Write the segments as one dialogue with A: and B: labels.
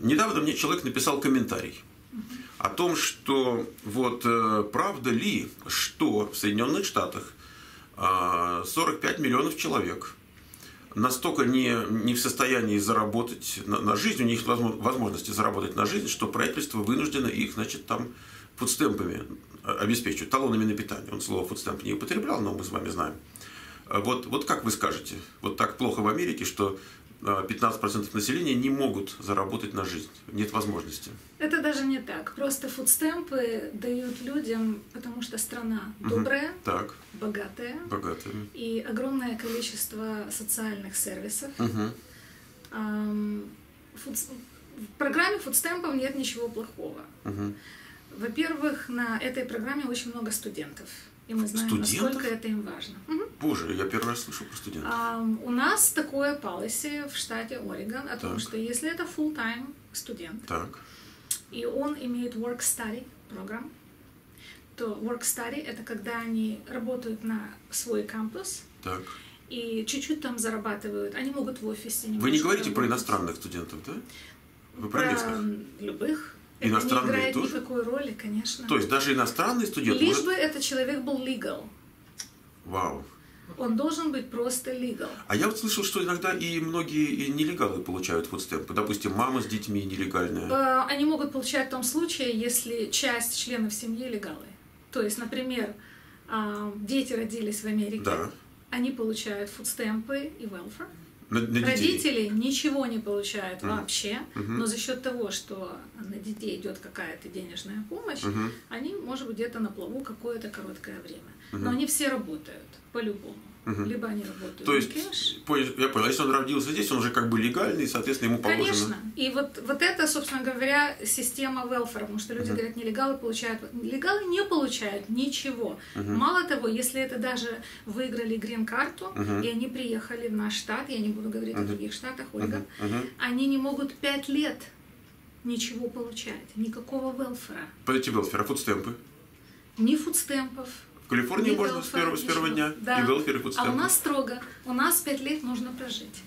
A: недавно мне человек написал комментарий о том, что вот правда ли, что в Соединенных Штатах 45 миллионов человек настолько не в состоянии заработать на жизнь, у них нет возможности заработать на жизнь, что правительство вынуждено их, значит, там фудстемпами обеспечивать, талонами на питание. Он слово фудстемп не употреблял, но мы с вами знаем. Вот как вы скажете, вот так плохо в Америке, что 15% населения не могут заработать на жизнь, нет возможности?
B: Это даже не так. Просто фудстемпы дают людям, потому что страна добрая, богатая, и огромное количество социальных сервисов. В программе фудстемпов нет ничего плохого. Во-первых, на этой программе очень много студентов. И мы знаем, насколько это им важно.
A: Боже, я первый раз слышу про студентов.
B: У нас такое policy в штате Орегон о том, что если это full-time студент, и он имеет work-study программ, то work-study это когда они работают на свой кампус и чуть-чуть там зарабатывают. Они могут в офисе.
A: Вы не говорите про иностранных студентов, да? Вы про местных?
B: Любых.
A: Иностранные
B: это не играет
A: тоже?
B: никакой роли, конечно.
A: То есть даже иностранный студент
B: Лишь бы этот человек был legal.
A: Вау.
B: Он должен быть просто legal.
A: А я вот слышал, что иногда и многие нелегалы получают фудстемпы. Допустим, мама с детьми нелегальная.
B: Они могут получать в том случае, если часть членов семьи легалы. То есть, например, дети родились в Америке, они получают фудстемпы и welfare. Родители ничего не получают вообще, но за счет того, что на детей идет какая-то денежная помощь, они, может быть, где-то на плаву какое-то короткое время. Но они все работают по-любому. Либо они работают
A: то есть,
B: кэш.
A: Я понял, если он родился здесь, он уже как бы легальный, соответственно, ему положено.
B: Конечно. И вот это, собственно говоря, система welfare, потому что люди говорят, нелегалы получают. Нелегалы не получают ничего. Мало того, если это даже выиграли грин-карту, и они приехали в наш штат, я не буду говорить о других штатах, Ольга, они не могут 5 лет ничего получать, никакого welfare.
A: Подойти welfare, а фудстемпы?
B: Ни фудстемпов.
A: В Калифорнии можно с первого дня?
B: Да.
A: И welfare, и фудстемпы?
B: А у нас строго. У нас 5 лет нужно прожить.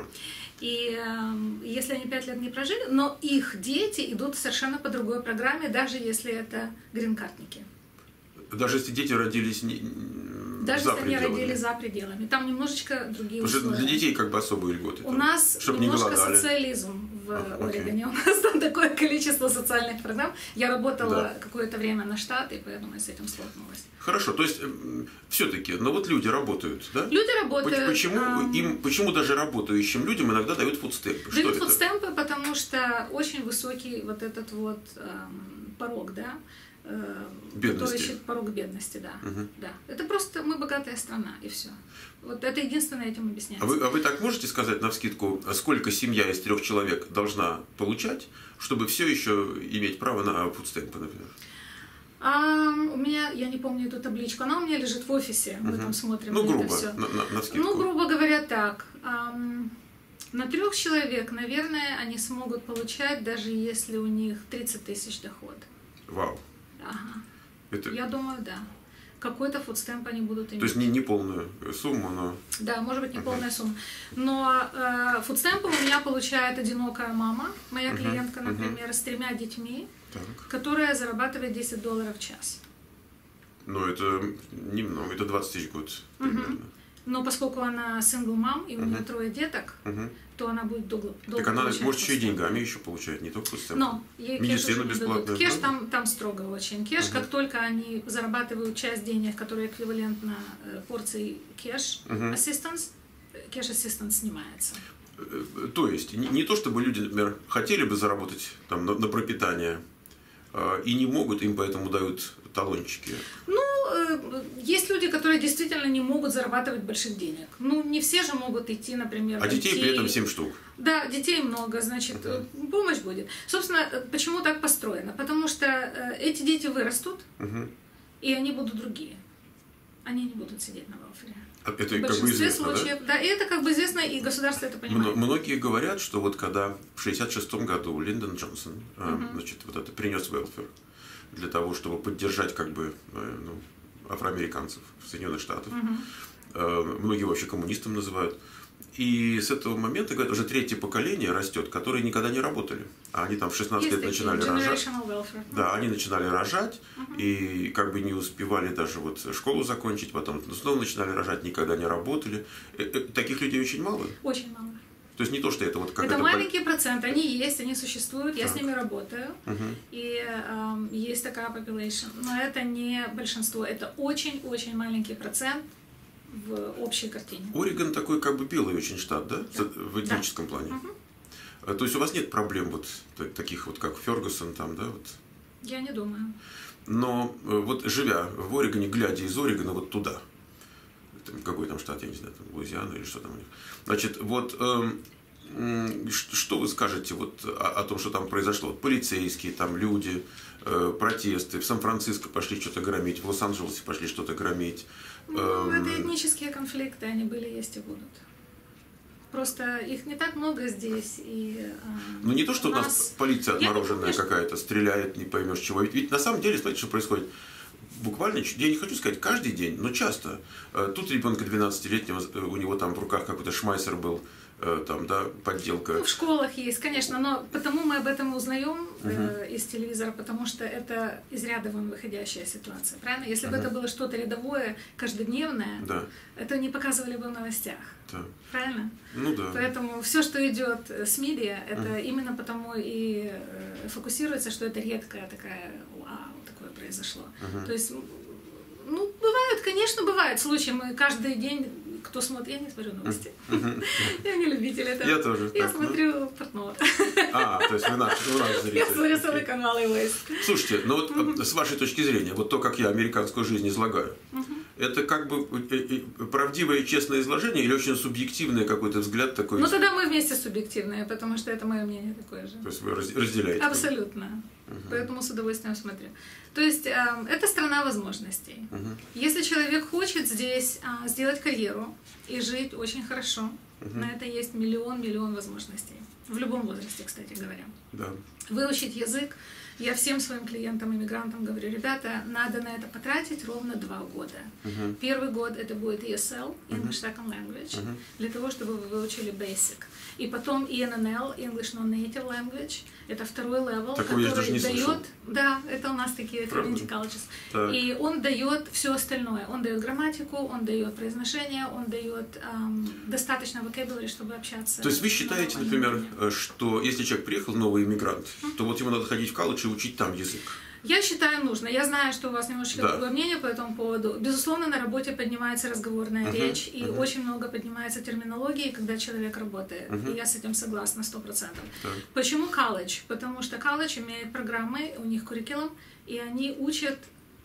B: И если они 5 лет не прожили, но их дети идут совершенно по другой программе, даже если это грин-картники.
A: Даже если дети родились
B: даже если они родились за пределами. Там немножечко другие условия.
A: Потому что для детей как бы особые льготы.
B: У нас немножко социализм в Орегоне. У нас там такое количество социальных программ. Я работала какое-то время на штат, и поэтому я с этим столкнулась.
A: Хорошо, то есть все-таки, но вот люди работают, да?
B: Люди работают.
A: Почему даже работающим людям иногда дают фудстемпы?
B: Дают фудстемпы, потому что очень высокий вот этот вот порог, да?
A: Бедности.
B: Порог бедности, да. Да. Это просто мы богатая страна, и все. Вот это единственное этим объясняется.
A: А вы так можете сказать навскидку, сколько семья из 3 человек должна получать, чтобы все еще иметь право на фудстемпы, например?
B: У меня, я не помню эту табличку, она у меня лежит в офисе, мы там смотрим.
A: Ну, грубо,
B: это все.
A: навскидку.
B: Ну, грубо говоря, так. На 3 человек, наверное, они смогут получать, даже если у них 30 тысяч доход.
A: Вау.
B: Ага. Я думаю, да. Какой-то фудстемп они будут иметь.
A: То есть не полную сумму, но...
B: Да, может быть, не полная сумма. Но фудстемпы у меня получает одинокая мама, моя клиентка, например, с 3 детьми, которая зарабатывает $10 в час.
A: Ну, это немного, это 20 тысяч в год примерно.
B: Но поскольку она single mom, и у нее 3 деток, то она будет долго
A: Так она может еще и деньгами еще получает, не только фудстемп.
B: Но
A: медицину бесплатную.
B: Кеш там строго очень. Кеш, как только они зарабатывают часть денег, которая эквивалентна порции кеш assistance, кеш assistance снимается.
A: То есть не то, чтобы люди, например, хотели бы заработать там, на пропитание и не могут, им поэтому дают талончики.
B: Ну, есть люди, которые действительно не могут зарабатывать больших денег. Ну, не все же могут идти, например,
A: а детей при этом 7 штук.
B: Да, детей много, значит, помощь будет. Собственно, почему так построено? Потому что эти дети вырастут, и они будут другие. Они не будут сидеть на welfare.
A: Это как бы известно,
B: случаев, да? И это как бы известно, и государство это понимает.
A: Многие говорят, что вот когда в 1966 году Линдон Джонсон значит, вот это принес welfare для того, чтобы поддержать как бы афроамериканцев в Соединенных Штатах, многие вообще коммунистом называют. И с этого момента, говорят, уже третье поколение растет, которые никогда не работали. А они там в 16 лет начинали рожать. Да, они начинали рожать, и как бы не успевали даже вот школу закончить, потом снова начинали рожать, никогда не работали. Таких людей очень мало?
B: Очень мало.
A: То есть не то, что это вот какая-то...
B: Это маленький процент, они есть, они существуют, я с ними работаю, и есть такая population, но это не большинство, это очень-очень маленький процент в общей картине.
A: Орегон такой как бы белый очень штат, да? В этническом плане. То есть у вас нет проблем вот таких вот, как Фергюсон там, да? Вот.
B: Я не думаю.
A: Но вот живя в Орегоне, глядя из Орегона вот туда, какой там штат, я не знаю, там Луизиана или что там у них. Значит, вот что вы скажете вот о том, что там произошло? Вот полицейские, там люди, протесты, в Сан-Франциско пошли что-то громить, в Лос-Анджелесе пошли что-то громить.
B: Ну, это этнические конфликты, они были, есть и будут. Просто их не так много здесь. И,
A: ну не то, что у нас полиция отмороженная какая-то, стреляет, не поймешь чего. Ведь на самом деле, смотрите, что происходит. Буквально, я не хочу сказать каждый день, но часто. Тут ребенка 12-летнего, у него там в руках какой-то шмайсер был, там, да, подделка.
B: Ну, в школах есть, конечно, но потому мы об этом узнаем из телевизора, потому что это из ряда вон выходящая ситуация, правильно? Если бы это было что-то рядовое, каждодневное, это не показывали бы в новостях, правильно?
A: Ну да.
B: Поэтому все, что идет с медиа, это именно потому и фокусируется, что это редкая такая, такое произошло. То есть, ну, бывают, конечно, бывают случаи, мы каждый день, кто смотрит, я не смотрю новости, я не любитель этого.
A: Я тоже.
B: Я смотрю Портнова.
A: То есть вы наш зритель.
B: Я смотрю целый канал и Вейс.
A: Слушайте, ну вот с вашей точки зрения, вот то, как я американскую жизнь излагаю, это как бы правдивое и честное изложение или очень субъективный какой-то взгляд такой?
B: Ну тогда мы вместе субъективные, потому что это мое мнение такое же.
A: То есть вы разделяете?
B: Абсолютно. Поэтому с удовольствием смотрю. То есть это страна возможностей. Если человек хочет здесь сделать карьеру и жить очень хорошо, на это есть миллион возможностей. В любом возрасте, кстати говоря.
A: Да.
B: Выучить язык. Я всем своим клиентам, иммигрантам говорю, ребята, надо на это потратить ровно 2 года. Первый год это будет ESL, English Second Language, для того, чтобы вы выучили Basic. И потом ENNL, English Non-Native Language, это второй левел, который дает... Да, это у нас такие community colleges. И он дает все остальное. Он дает грамматику, он дает произношение, он дает достаточно vocabulary, чтобы общаться.
A: То есть вы считаете, например, что если человек приехал, новый иммигрант, то вот ему надо ходить в колледж и учить там язык?
B: Я считаю, нужно. Я знаю, что у вас немножечко другое мнение по этому поводу. Безусловно, на работе поднимается разговорная речь, и очень много поднимается терминологии, когда человек работает. И я с этим согласна 100%. Почему колледж? Потому что колледж имеет программы, у них curriculum, и они учат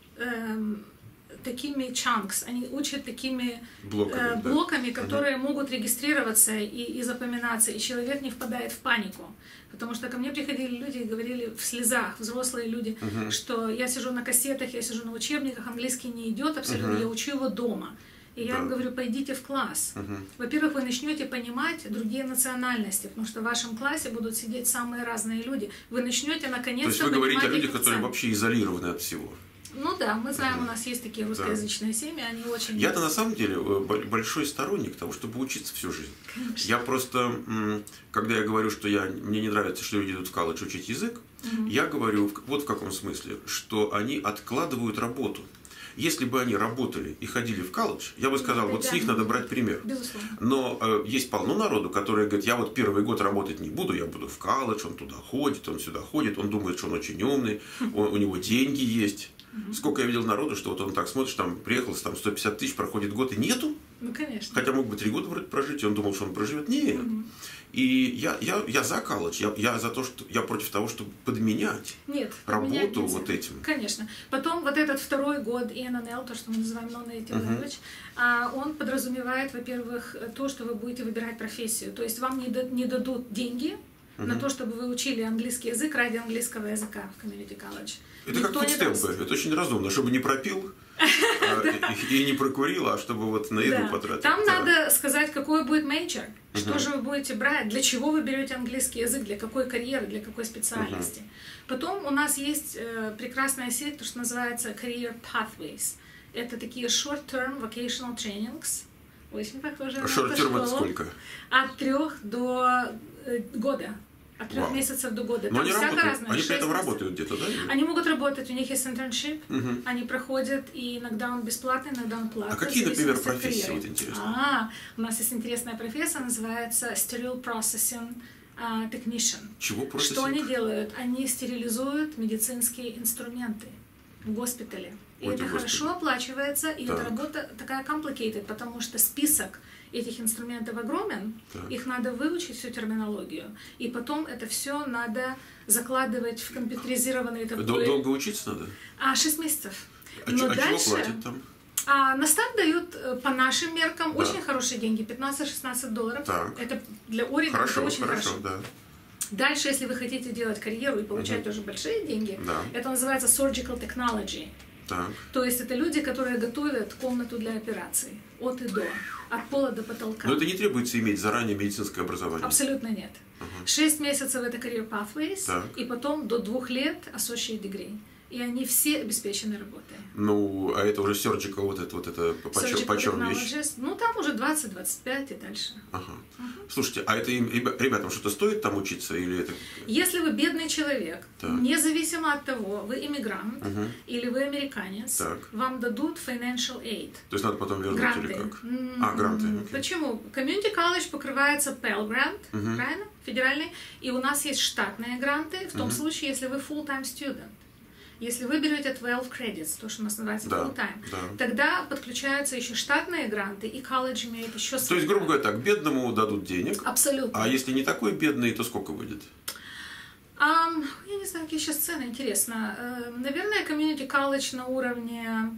B: такими chunks, они учат такими блоками, которые могут регистрироваться и запоминаться, и человек не впадает в панику. Потому что ко мне приходили люди и говорили в слезах, взрослые люди, что я сижу на кассетах, я сижу на учебниках, английский не идет абсолютно, я учу его дома. И я им говорю, пойдите в класс. Во-первых, вы начнете понимать другие национальности, потому что в вашем классе будут сидеть самые разные люди. Вы начнете наконец-то понимать.
A: То есть вы говорите о людях, которые вообще изолированы от всего.
B: Ну да, мы знаем, у нас есть такие русскоязычные семьи, они очень...
A: Я-то на самом деле большой сторонник того, чтобы учиться всю жизнь. Конечно. Я просто, когда я говорю, что мне не нравится, что люди идут в колледж учить язык, я говорю вот в каком смысле, что они откладывают работу. Если бы они работали и ходили в колледж, я бы сказал, вот с них надо брать пример.
B: Безусловно.
A: Но есть полно народу, которые говорят, я вот первый год работать не буду, я буду в колледж, он туда ходит, он сюда ходит, он думает, что он очень умный, у него деньги есть. Сколько я видел народу, что вот он так смотришь, там приехал, там 150 тысяч, проходит год, и нету.
B: Ну, конечно.
A: Хотя мог бы 3 года вроде прожить, и он думал, что он проживет. Нет. И я за колледж, я за то, что я против того, чтобы подменять работу вот этим.
B: Конечно. Потом вот этот второй год ENNL, то, что мы называем Non-Native Language, он подразумевает, во-первых, то, что вы будете выбирать профессию. То есть вам не дадут деньги на то, чтобы вы учили английский язык ради английского языка в Community College.
A: Это как фудстемпы, это очень разумно, чтобы не пропил и не прокурил, а чтобы вот на еду потратить.
B: Там надо сказать, какой будет мейджор, что же вы будете брать, для чего вы берете английский язык, для какой карьеры, для какой специальности. Потом у нас есть прекрасная сеть, то, что называется Career Pathways. Это такие short-term vocational trainings, Очень похоже на
A: Шорт-терм это сколько?
B: От 3 до года. От 3 месяцев до года.
A: Но они при этом работают где-то, да?
B: Они могут работать, у них есть internship, они проходят, и иногда он бесплатный, иногда он платный.
A: А какие, например, профессии, вот интересно?
B: У нас есть интересная профессия, называется Sterile Processing Technician.
A: Чего processing?
B: Что они делают? Они стерилизуют медицинские инструменты в госпитале. И это хорошо оплачивается, и эта работа такая complicated, потому что список этих инструментов огромен, их надо выучить, всю терминологию, и потом это все надо закладывать в компьютеризированный такой...
A: Долго учиться надо?
B: 6 месяцев.
A: Но дальше... чего платят там?
B: На старт дают по нашим меркам очень хорошие деньги, $15-16.
A: Так.
B: Это для Орегона очень хорошо.
A: Да.
B: Дальше, если вы хотите делать карьеру и получать тоже большие деньги, это называется surgical technology.
A: Так.
B: То есть это люди, которые готовят комнату для операций от и до, от пола до потолка.
A: Но это не требуется иметь заранее медицинское образование?
B: Абсолютно нет. 6 месяцев это career pathways, и потом до 2 лет associate degree. И они все обеспечены работой.
A: Ну, а это уже surgical, вот это почем вещь?
B: Ну, там уже 20-25 и дальше.
A: Слушайте, а это ребятам что-то стоит там учиться? Или это...
B: Если вы бедный человек, независимо от того, вы иммигрант или вы американец, вам дадут financial aid.
A: То есть надо потом вернуть
B: гранты.
A: Или как? Гранты. Okay.
B: Почему? Community college покрывается Pell Grant, правильно? Федеральный. И у нас есть штатные гранты, в том случае, если вы full-time student. Если вы берете 12 credits, то, что у нас называется full-time, тогда подключаются еще штатные гранты, и колледж имеет еще свои.
A: То есть, грубо говоря, так, бедному дадут денег.
B: Абсолютно.
A: А если не такой бедный, то сколько будет?
B: Я не знаю, какие сейчас цены, интересно. Наверное, community college на уровне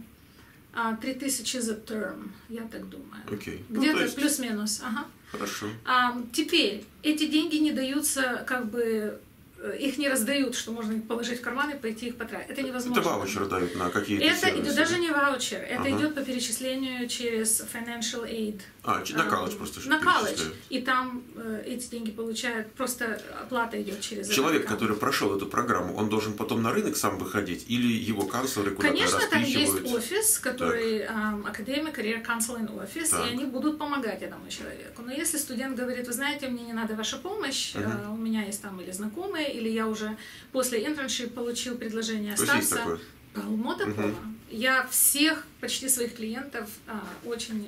B: 3000 за term, я так думаю.
A: Okay.
B: Где-то плюс-минус.
A: Хорошо.
B: Теперь, эти деньги не даются как бы... Их не раздают, что можно их положить в карман и пойти их потратить. Это невозможно.
A: Это ваучер дают на какие-то
B: Это
A: сервисы.
B: идет даже не ваучер, это идет по перечислению через financial aid.
A: На колледж просто.
B: На колледж. И там эти деньги получают, просто оплата идет через
A: Человек, который прошел эту программу, он должен потом на рынок сам выходить, или его канцлеры куда-то распихивают?
B: Конечно, там есть офис, который Academic Career Counseling Office, и они будут помогать этому человеку. Но если студент говорит, вы знаете, мне не надо ваша помощь, у меня есть там или знакомые, или я уже после internship получил предложение остаться. Полно такого. Я всех, почти своих клиентов очень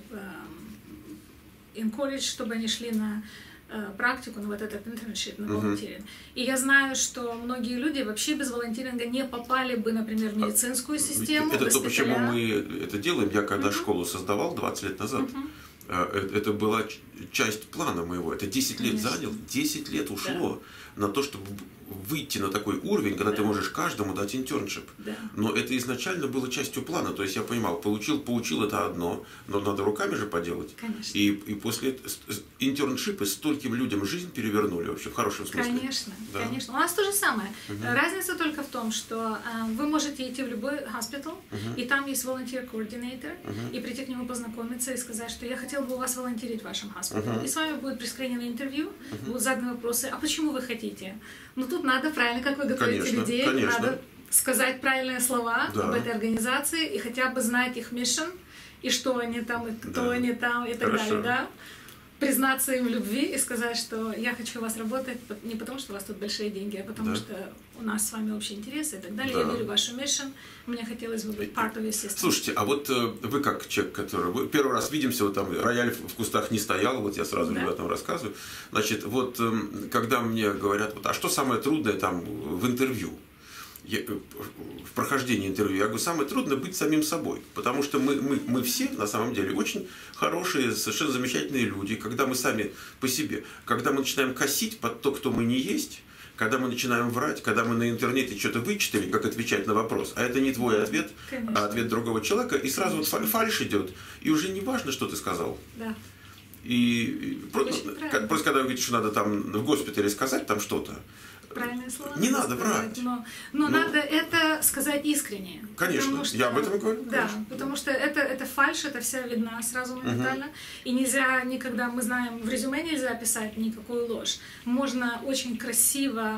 B: encourage, чтобы они шли на практику, на вот этот internship, на волонтеринг. И я знаю, что многие люди вообще без волонтеринга не попали бы, например, в медицинскую систему.
A: Это то, почему мы это делаем. Я когда школу создавал 20 лет назад, это была часть плана моего. Это 10 лет занял, 10 лет ушло на то, чтобы выйти на такой уровень, когда ты можешь каждому дать интерншип. Но это изначально было частью плана. То есть я понимал, поучил это одно, но надо руками же поделать.
B: Конечно.
A: И после интерншипы стольким людям жизнь перевернули вообще в хорошем смысле.
B: Конечно, конечно. У нас то же самое. Разница только в том, что вы можете идти в любой госпиталь, и там есть волонтер-координатор, и прийти к нему познакомиться и сказать, что я хотел бы у вас волонтерить в вашем госпитале. И с вами будет прескриненное интервью, будут заданы вопросы, а почему вы хотите? Ну тут надо правильно, как вы готовите людей, надо сказать правильные слова об этой организации и хотя бы знать их mission, и что они там, и кто они там, и так далее, да? Признаться им в любви и сказать, что я хочу у вас работать не потому, что у вас тут большие деньги, а потому что у нас с вами общие интересы и так далее. Я верю в вашу mission, мне хотелось бы быть part of your system.
A: Слушайте, а вот вы как человек, который... Вы первый раз видимся, вот там рояль в кустах не стоял, вот я сразу ребятам рассказываю. Значит, вот когда мне говорят, вот, а что самое трудное там в интервью? В прохождении интервью, я говорю, самое трудное быть самим собой, потому что мы все, на самом деле, очень хорошие, совершенно замечательные люди, когда мы сами по себе, когда мы начинаем косить под то, кто мы не есть, когда мы начинаем врать, когда мы на интернете что-то вычитали, как отвечать на вопрос, а это не твой ответ, а ответ другого человека, и сразу вот фальшь идет, и уже не важно, что ты сказал.
B: Да.
A: И просто когда вы говорите, что надо там в госпитале сказать там что-то,
B: правильные слова.
A: Не надо врать.
B: Но надо это сказать искренне.
A: Конечно, я об этом говорю.
B: Да, потому что это фальшь, это вся видна сразу моментально. И нельзя никогда, мы знаем, в резюме нельзя писать никакую ложь. Можно очень красиво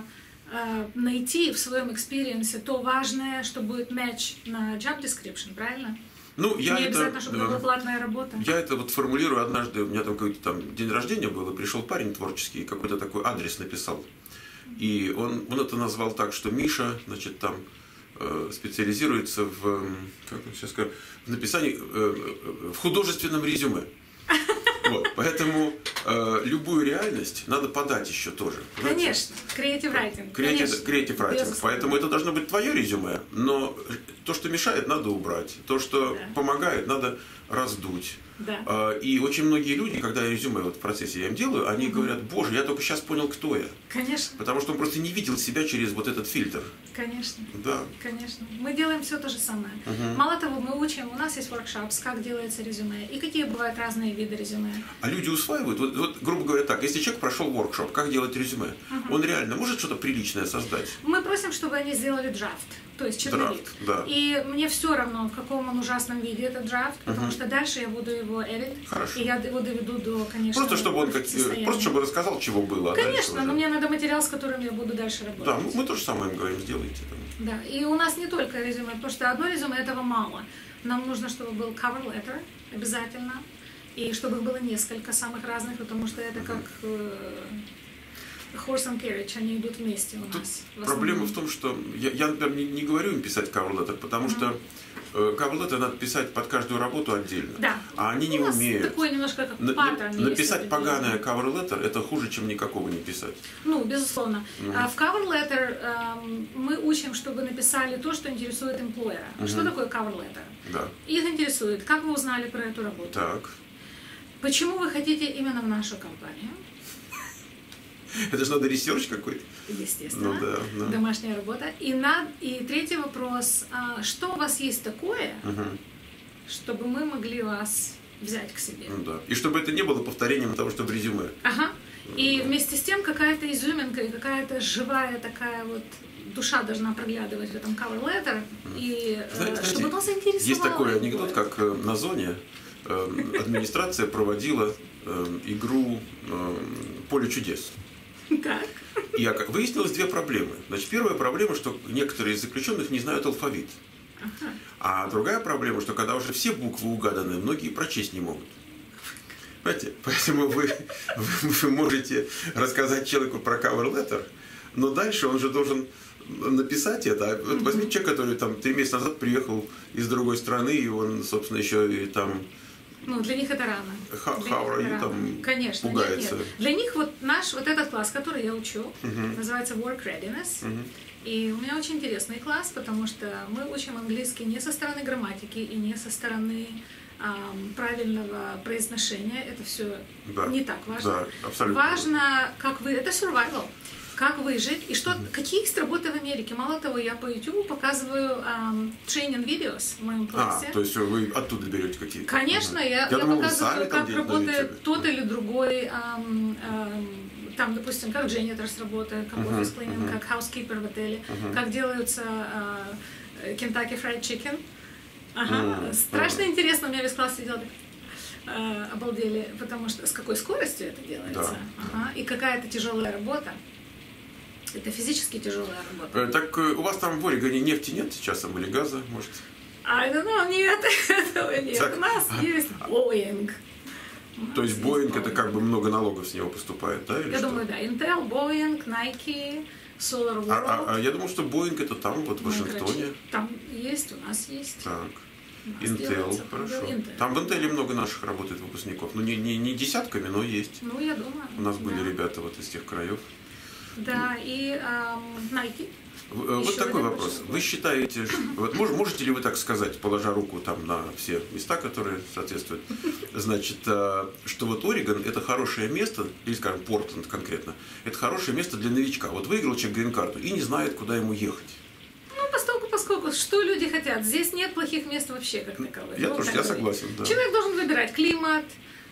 B: найти в своем экспириенсе то важное, что будет match на job description, правильно?
A: Ну, я
B: не
A: это,
B: обязательно, чтобы это была платная работа.
A: Я это вот формулирую однажды, у меня там какой-то там день рождения был, и пришел парень творческий, какой-то такой адрес написал. И он это назвал так, что Миша, значит, там специализируется в, как сейчас скажу, в написании, в художественном резюме. Вот, поэтому любую реальность надо подать еще тоже.
B: Конечно, creative writing.
A: Creative writing. Поэтому это должно быть твое резюме, но то, что мешает, надо убрать. То, что помогает, надо раздуть.
B: Да.
A: И очень многие люди, когда резюме вот в процессе я им делаю, они говорят: боже, я только сейчас понял, кто я.
B: Конечно.
A: Потому что он просто не видел себя через вот этот фильтр.
B: Конечно.
A: Да.
B: Конечно. Мы делаем все то же самое. Мало того, мы учим, у нас есть workshops, как делается резюме, и какие бывают разные виды резюме.
A: А люди усваивают, вот грубо говоря так, если человек прошел воркшоп, как делать резюме, он реально может что-то приличное создать?
B: Мы просим, чтобы они сделали драфт, то есть черновик.
A: Да.
B: И мне все равно, в каком он ужасном виде этот драфт, потому что дальше я буду его edit, и я его доведу до, конечно,
A: просто чтобы он просто чтобы рассказал, чего было.
B: Конечно, но мне надо материал, с которым я буду дальше работать.
A: Да, мы то же самое им говорим, сделайте.
B: Да, и у нас не только резюме, потому что одно резюме этого мало. Нам нужно, чтобы был cover letter обязательно, и чтобы их было несколько самых разных, потому что это как horse and carriage, они идут вместе у нас.
A: Проблема в том, что я например, не говорю им писать cover letter, потому что cover letter надо писать под каждую работу отдельно.
B: Да.
A: А они не умеют.
B: Такой немножко как паттерн.
A: Написать поганое cover letter — это хуже, чем никакого не писать.
B: Ну, безусловно. В cover letter мы учим, чтобы написали то, что интересует эмплойера. Что такое cover letter?
A: Да.
B: Их интересует, как вы узнали про эту работу?
A: Так.
B: Почему вы хотите именно в нашу компанию?
A: Это же надо ресерч какой-то.
B: Естественно.
A: Ну, да.
B: Домашняя работа. И третий вопрос. Что у вас есть такое, чтобы мы могли вас взять к себе?
A: Ну, да. И чтобы это не было повторением того, что в резюме.
B: Ага. И вместе с тем какая-то изюминка и какая-то живая такая вот душа должна проглядывать в этом cover letter. И
A: знаете,
B: чтобы нас заинтересовало.
A: Есть такой анекдот, как на зоне администрация проводила игру «Поле чудес».
B: Так.
A: И выяснилось две проблемы. Значит, первая проблема, что некоторые из заключенных не знают алфавит. А другая проблема, что когда уже все буквы угаданы, многие прочесть не могут. Понимаете? Поэтому вы можете рассказать человеку про cover letter, но дальше он же должен написать это. Вот возьмите человека, который там 3 месяца назад приехал из другой страны, и он, собственно, еще и там...
B: Ну, для них это рано.
A: How are you, там
B: конечно,
A: пугается.
B: Нет. Для них вот этот класс, который я учу, называется Work Readiness. И у меня очень интересный класс, потому что мы учим английский не со стороны грамматики и не со стороны правильного произношения. Это все не так важно.
A: Да, абсолютно.
B: Важно, как вы... Это survival. Как выжить, и какие есть работы в Америке. Мало того, я по YouTube показываю тренинг-видеос в моем классе.
A: То есть вы оттуда берете какие-то?
B: Конечно, я показываю, как работает тот или другой, там, допустим, как janitor's работает, как офис cleaning, как housekeeper в отеле, как делаются Kentucky Fried Chicken. Страшно интересно, у меня весь класс сидел обалдели, потому что с какой скоростью это делается. И какая-то тяжелая работа. Это физически тяжелая работа.
A: Так у вас там в Орегоне нефти нет сейчас, или газа, может?
B: Нет, этого нет. У нас есть Boeing.
A: То есть Boeing — это как бы много налогов с него поступает, да?
B: Я думаю, да. Intel, Boeing, Nike, Solar World.
A: А я думал, что Boeing — это там, вот в Вашингтоне.
B: Там есть, у нас есть.
A: Так. Intel, хорошо. Там в Intel много наших работает выпускников. Ну, не десятками, но есть.
B: Ну, я думаю.
A: У нас были ребята вот из тех краев.
B: Да, и Nike.
A: Вот такой вопрос. Вы считаете, вот можете ли вы так сказать, положа руку там на все места, которые соответствуют, значит, что вот Орегон — это хорошее место, или, скажем, Портленд конкретно, это хорошее место для новичка. Вот выиграл человек грин-карту и не знает, куда ему ехать.
B: Поскольку что люди хотят? Здесь нет плохих мест вообще, как таковых.
A: Я согласен, да.
B: Человек должен выбирать климат.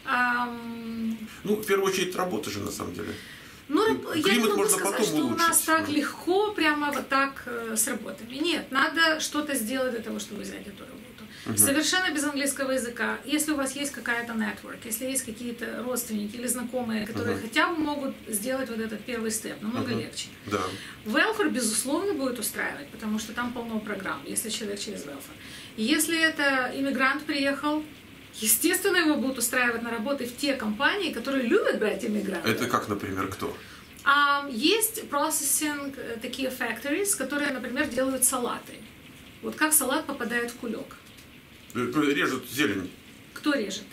A: Ну, в первую очередь, работа же, на самом деле.
B: Ну, я не могу
A: можно
B: сказать,
A: потом
B: что
A: улучшить.
B: У нас так легко, прямо вот так с работами. Нет, надо что-то сделать для того, чтобы взять эту работу. совершенно без английского языка. Если у вас есть какая-то network, если есть какие-то родственники или знакомые, которые хотя бы могут сделать вот этот первый степ, намного легче.
A: Да.
B: Welfare, безусловно, будет устраивать, потому что там полно программ, если человек через Welfare. Если это иммигрант приехал, естественно, его будут устраивать на работу в те компании, которые любят брать иммигрантов.
A: Это как, например, кто?
B: Есть processing, такие factories, которые, например, делают салаты. Вот как салат попадает в кулек?
A: Режут зелень.
B: Кто режет?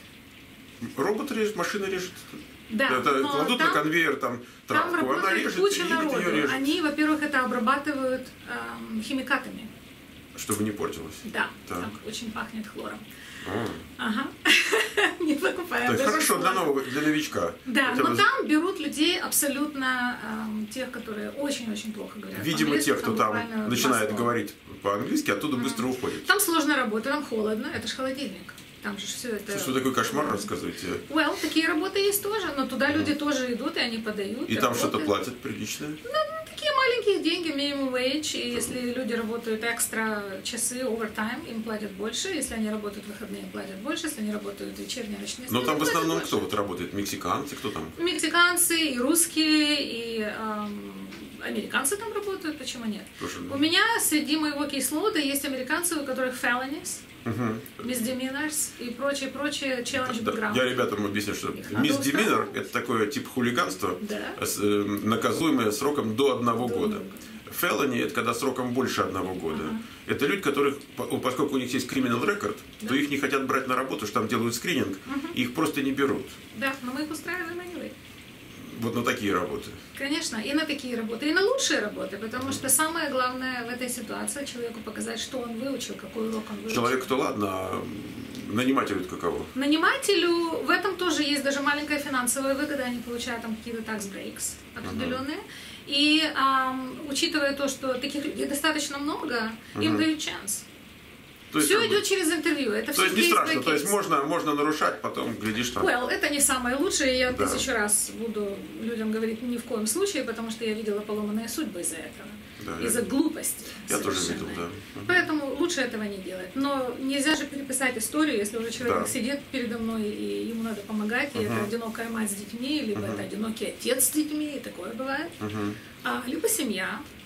A: Робот режет, машина режет.
B: Да,
A: это кладут на конвейер там травку,
B: там
A: она режет,
B: куча
A: и
B: народу.
A: ее режет.
B: Они, во-первых, это обрабатывают химикатами.
A: Чтобы не портилось.
B: Да, так очень пахнет хлором. Ага. Не покупаем.
A: То есть хорошо для новичка.
B: Да, но там берут людей абсолютно тех, которые очень-очень плохо говорят.
A: Видимо, тех, кто там начинает говорить по-английски, оттуда быстро уходит.
B: Там сложная работа, там холодно, это ж холодильник. Там же все это...
A: Что такой кошмар, рассказывайте.
B: Такие работы есть тоже, но туда люди тоже идут, и они подают.
A: И там что-то платят приличное?
B: Такие маленькие деньги, minimum wage, и если люди работают экстра часы, овертайм, им платят больше, если они работают в выходные, им платят больше, если они работают вечерние, ночные смены,
A: но там в основном кто вот работает? Мексиканцы, кто там?
B: Мексиканцы, и русские, и американцы там работают, почему нет?
A: Слушай,
B: У меня среди моего кейслода есть американцы, у которых felonies, misdemeanors и прочее challenge background.
A: Я ребятам объясню, что misdemeanor — это такое тип хулиганства, наказуемое сроком до 1 года. Felony — это когда сроком больше 1 года. Это люди, которых, поскольку у них есть criminal record, то их не хотят брать на работу, что там делают скрининг, и их просто не берут.
B: Да, но мы их устраиваем anyway.
A: Вот на такие работы.
B: Конечно, и на такие работы, и на лучшие работы, потому что самое главное в этой ситуации человеку показать, что он выучил, какой урок он выучил.
A: Человек-то ладно, а нанимателю каково?
B: Нанимателю в этом тоже есть даже маленькая финансовая выгода, они получают там какие-то tax breaks определенные. И учитывая то, что таких людей достаточно много, им дают шанс. Все идет через интервью. Это
A: то есть не страшно, то есть можно нарушать, потом глядишь там.
B: Это не самое лучшее. Я 1000 раз буду людям говорить ни в коем случае, потому что я видела поломанные судьбы из-за этого.
A: Да,
B: из-за глупости.
A: Я тоже видел, да.
B: Поэтому лучше этого не делать. Но нельзя же переписать историю, если уже человек сидит передо мной, и ему надо помогать, и это одинокая мать с детьми, либо это одинокий отец с детьми, и такое бывает. Либо семья.